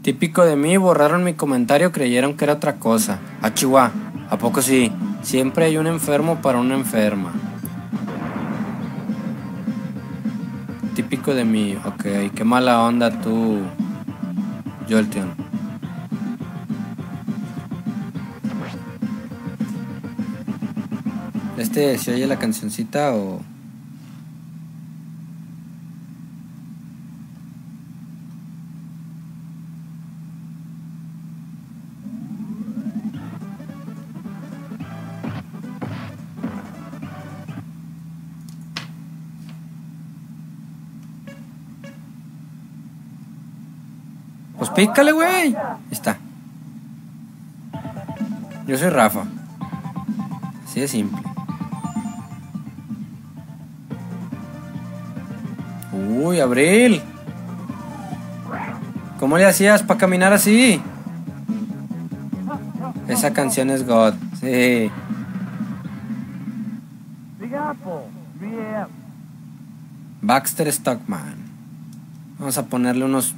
Típico de mí, borraron mi comentario, creyeron que era otra cosa. Ah, Chihuahua, ¿a poco sí? Siempre hay un enfermo para una enferma. Típico de mí, ok, qué mala onda tú, Jolteon. ¿Se oye la cancioncita o...? Pues pícale, güey. Ahí está. Yo soy Rafa. Así de simple. Uy, Abril. ¿Cómo le hacías para caminar así? Esa canción es God. Sí. Baxter Stockman. Vamos a ponerle unos...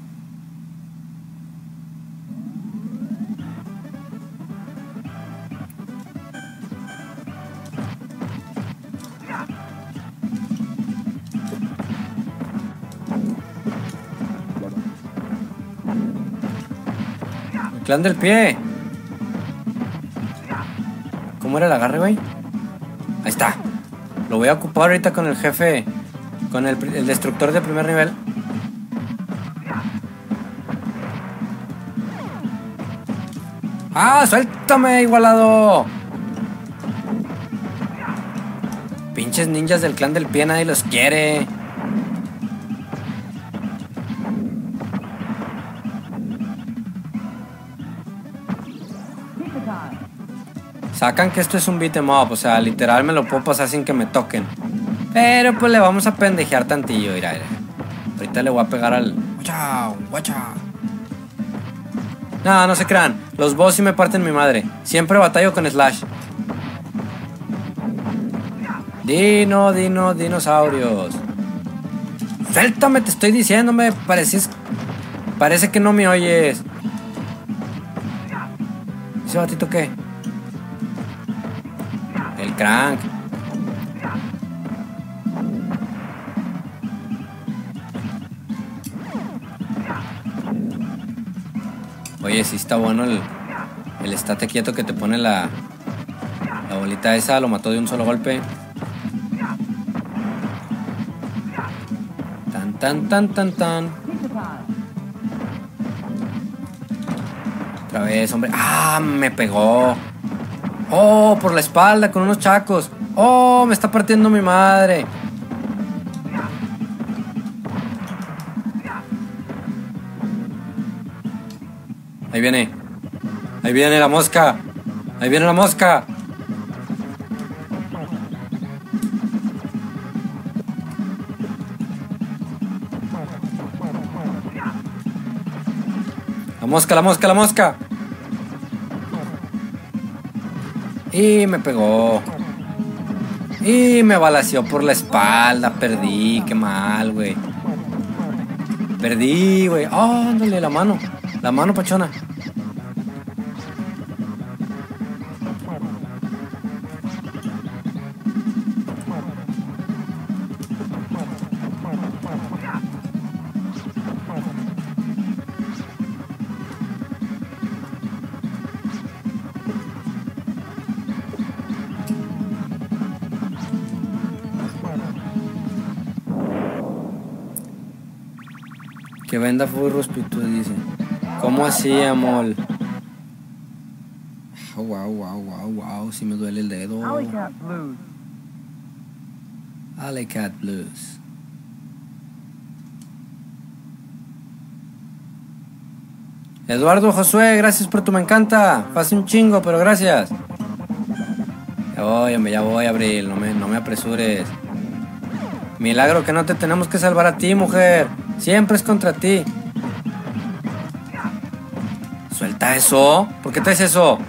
El clan del pie. ¿Cómo era el agarre, güey? Ahí está. Lo voy a ocupar ahorita con el jefe. Con el destructor de primer nivel. ¡Ah! ¡Suéltame, igualado! Pinches ninjas del clan del pie, nadie los quiere. Sacan que esto es un beat 'em up, o sea, literal me lo puedo pasar sin que me toquen. Pero pues le vamos a pendejear tantillo, mira. Ahorita le voy a pegar al... ¡Guacha! ¡Guacha! No, no se crean. Los boss sí me parten mi madre. Siempre batallo con Slash. Dinosaurios. Suéltame, te estoy diciendo, parece que no me oyes. ¿Ese batito qué? El crank. Oye, sí está bueno el estate quieto que te pone la bolita esa. Lo mató de un solo golpe. Tan. Otra vez, hombre. ¡Ah! Me pegó. ¡Oh! Por la espalda con unos chacos. ¡Oh! Me está partiendo mi madre. Ahí viene. Ahí viene la mosca. Ahí viene la mosca. La mosca. Y me pegó. Y me balaceó por la espalda. Perdí, qué mal, güey. Perdí, güey. Oh, ándale, la mano. La mano, pachona. Que venda furros, pito, dice. ¿Cómo así, amor? Oh, wow, sí me duele el dedo. Alley Cat Blues. Eduardo Josué, gracias por tu me encanta. Hace un chingo, pero gracias. Ya voy, Abril. No me apresures. Milagro que no te tenemos que salvar a ti, mujer. Siempre es contra ti. Suelta eso. ¿Por qué traes eso?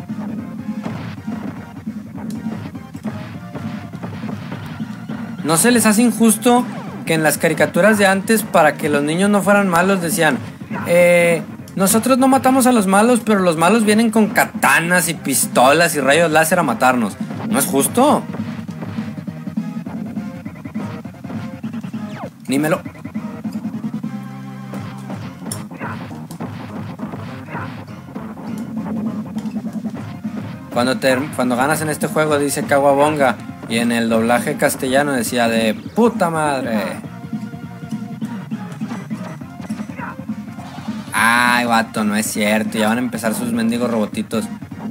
¿No se les hace injusto que en las caricaturas de antes, para que los niños no fueran malos, decían Nosotros no matamos a los malos, pero los malos vienen con katanas y pistolas y rayos láser a matarnos. ¿No es justo? Ni me lo... Cuando ganas en este juego dice Caguabonga. Y en el doblaje castellano decía de puta madre. Ay, vato, no es cierto. Ya van a empezar sus mendigos robotitos.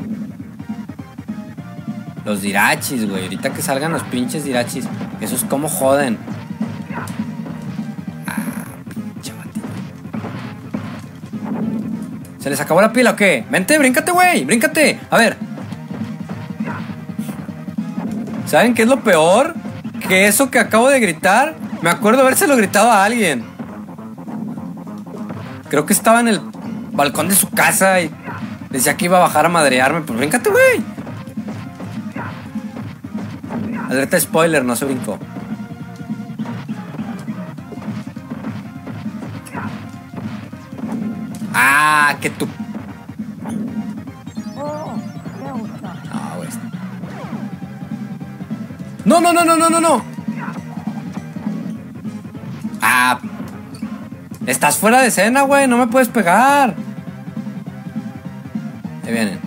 Los dirachis, güey. Ahorita que salgan los pinches dirachis. Esos como joden. Pinche batito. ¿Se les acabó la pila o qué? Vente, bríncate, güey. Bríncate. A ver. ¿Saben qué es lo peor? Que eso que acabo de gritar, me acuerdo habérselo gritado a alguien. Creo que estaba en el balcón de su casa y decía que iba a bajar a madrearme. Pues bríncate, güey. Alerta spoiler, no se brincó. Ah, que tú. No, güey. No. Ah. Estás fuera de escena, güey. No me puedes pegar. Ahí vienen.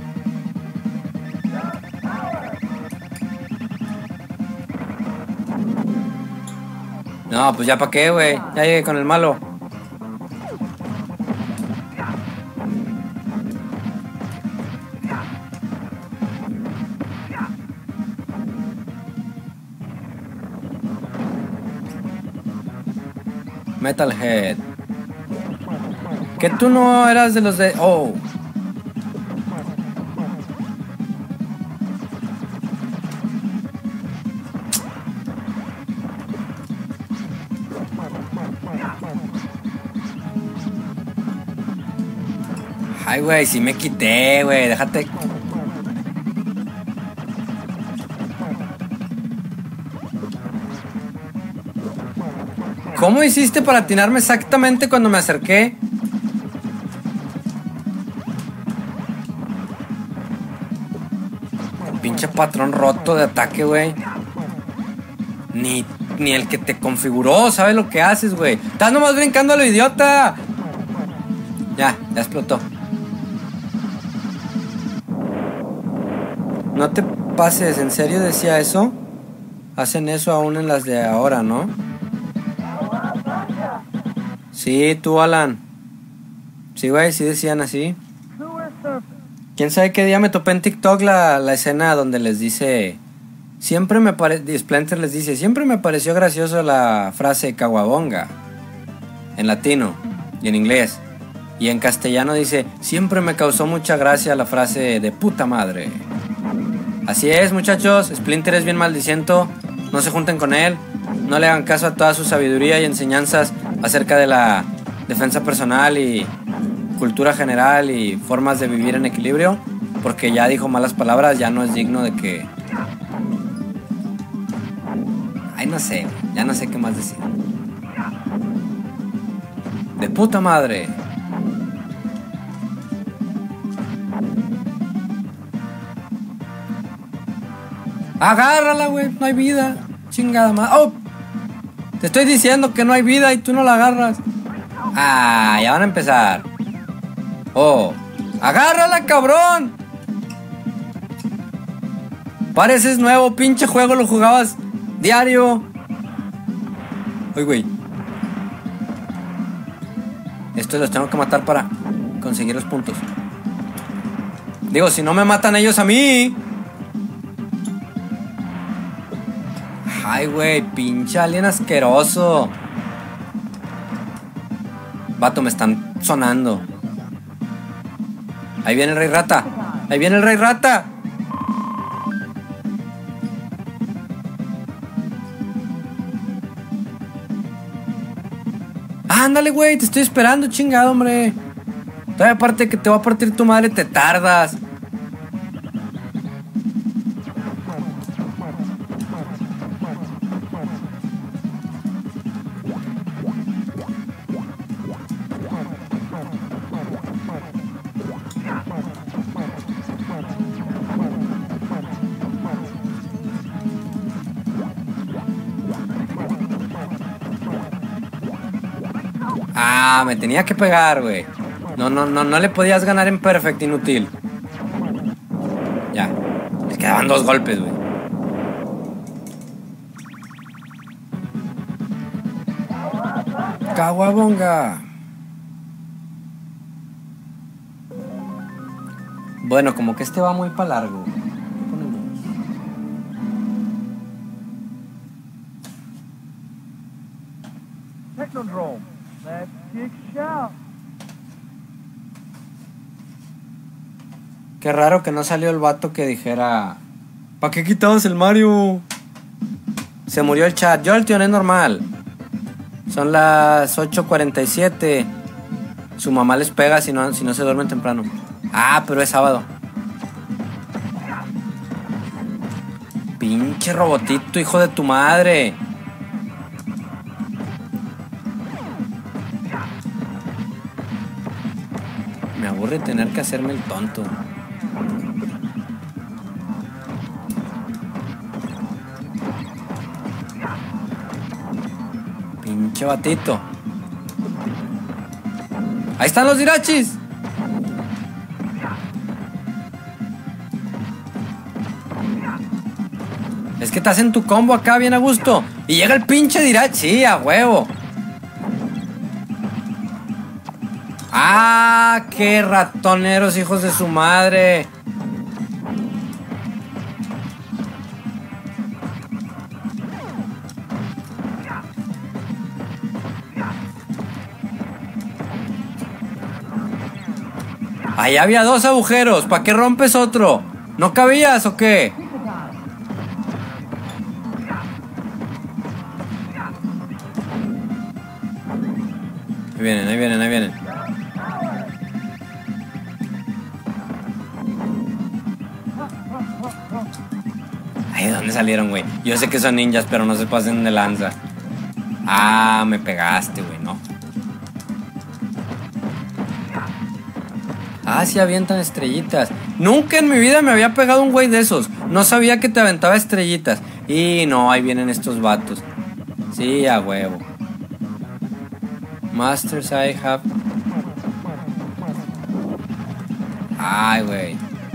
No, pues ya pa' qué, güey. Ya llegué con el malo. Metalhead. Que tú no eras de los de... Oh. Ay, güey, sí me quité, güey. Déjate... ¿Cómo hiciste para atinarme exactamente cuando me acerqué? Pinche patrón roto de ataque, güey. Ni el que te configuró sabe lo que haces, güey. Estás nomás brincando a lo idiota. Ya explotó. No te pases, ¿en serio decía eso? Hacen eso aún en las de ahora, ¿no? Sí, tú, Alan. Sí, güey, sí decían así. ¿Quién sabe qué día me topé en TikTok la escena donde les dice... Siempre me pareció... Splinter les dice... Siempre me pareció gracioso la frase caguabonga. En latino. Y en inglés. Y en castellano dice... Siempre me causó mucha gracia la frase de puta madre. Así es, muchachos. Splinter es bien maldiciento. No se junten con él. No le hagan caso a toda su sabiduría y enseñanzas acerca de la defensa personal y cultura general y formas de vivir en equilibrio, porque ya dijo malas palabras, ya no es digno de que... Ay, no sé, ya no sé qué más decir. De puta madre. Agárrala, güey, no hay vida. Chingada madre. ¡Oh! Te estoy diciendo que no hay vida y tú no la agarras. Ah, ya van a empezar. Oh, agárrala, cabrón. Pareces nuevo, pinche juego lo jugabas diario. Uy, güey. Estos los tengo que matar para conseguir los puntos. Digo, si no me matan ellos a mí. Ay, güey, pinche alien asqueroso. Vato, me están sonando. Ahí viene el rey rata. Ahí viene el rey rata. Ándale, güey, te estoy esperando, chingado, hombre. Todavía aparte que te va a partir tu madre, te tardas. Ah, me tenía que pegar, güey. No le podías ganar en perfect, inútil. Ya. Les quedaban 2 golpes, güey. Caguabonga. Bueno, como que este va muy para largo. Technodrome. Let's kick shout. Qué raro que no salió el vato que dijera: ¿para qué quitabas el Mario? Se murió el chat. Yo el tío no es normal. Son las 8:47. Su mamá les pega si no se duermen temprano. Ah, pero es sábado. Pinche robotito, hijo de tu madre. Me aburre tener que hacerme el tonto. Pinche batito. Ahí están los dirachis. Es que te hacen tu combo acá bien a gusto. Y llega el pinche dirachi. Sí, a huevo. ¡Ah! ¡Qué ratoneros, hijos de su madre! Ahí había 2 agujeros. ¿Para qué rompes otro? ¿No cabías o qué? Ahí vienen, ahí vienen, ahí vienen. Ay, ¿de dónde salieron, güey? Yo sé que son ninjas, pero no se pasen de lanza. Ah, me pegaste, güey, no. Ah, sí avientan estrellitas. Nunca en mi vida me había pegado un güey de esos. No sabía que te aventaba estrellitas. Y no, ahí vienen estos vatos. Sí, a huevo. Masters I have. Ay, güey.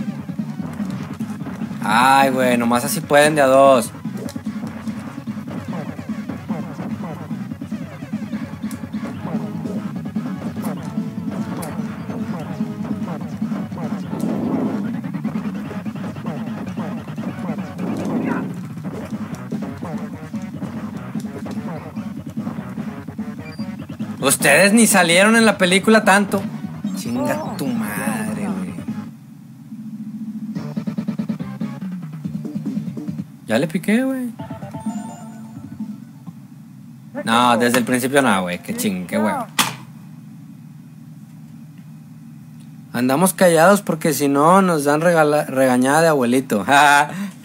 Ay, güey, nomás así pueden de a 2. Ustedes ni salieron en la película tanto. Chinga tu madre, güey. Ya le piqué, güey. No, desde el principio no, güey. Qué chingue, güey. Andamos callados porque si no nos dan regañada de abuelito.